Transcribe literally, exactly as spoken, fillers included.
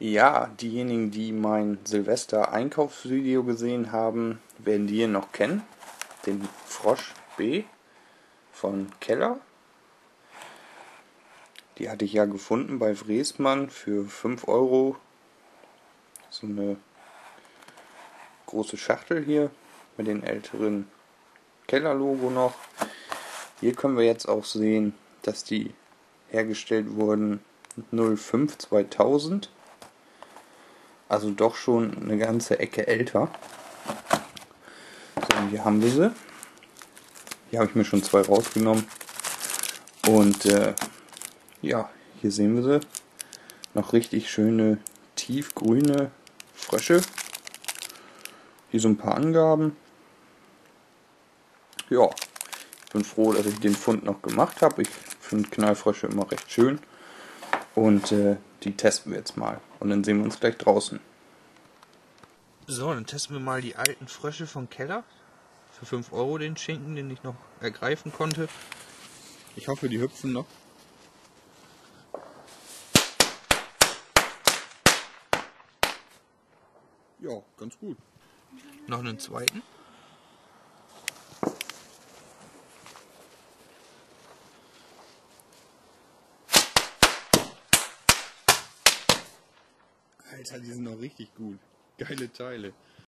Ja, diejenigen, die mein Silvester-Einkaufsvideo gesehen haben, werden die hier noch kennen. Den Frosch B von Keller. Die hatte ich ja gefunden bei Wresmann für fünf Euro. So eine große Schachtel hier mit dem älteren Keller-Logo noch. Hier können wir jetzt auch sehen, dass die hergestellt wurden null fünf zweitausend. Also doch schon eine ganze Ecke älter. So, und hier haben wir sie. Hier habe ich mir schon zwei rausgenommen. Und äh, ja, hier sehen wir sie. Noch richtig schöne tiefgrüne Frösche. Hier so ein paar Angaben. Ja, ich bin froh, dass ich den Fund noch gemacht habe. Ich finde Knallfrösche immer recht schön. Und äh, die testen wir jetzt mal. Und dann sehen wir uns gleich draußen. So, dann testen wir mal die alten Frösche von Keller. Für fünf Euro den Schinken, den ich noch ergreifen konnte. Ich hoffe, die hüpfen noch. Ja, ganz gut. Noch einen zweiten. Alter, die sind noch richtig gut. Geile Teile.